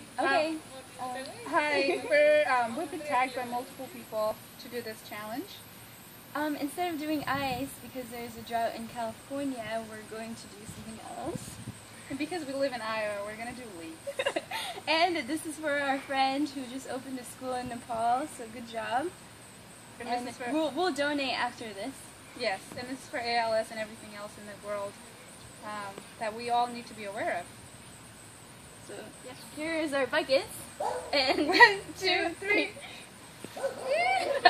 Okay. Hi, we've been tagged by multiple people to do this challenge. Instead of doing ice, because there's a drought in California, we're going to do something else. And because we live in Iowa, we're going to do leaves. And this is for our friend who just opened a school in Nepal, so good job. And this is for, we'll donate after this. yes, and this is for ALS and everything else in the world that we all need to be aware of. So yes, here is our buckets. And 1, 2, 3.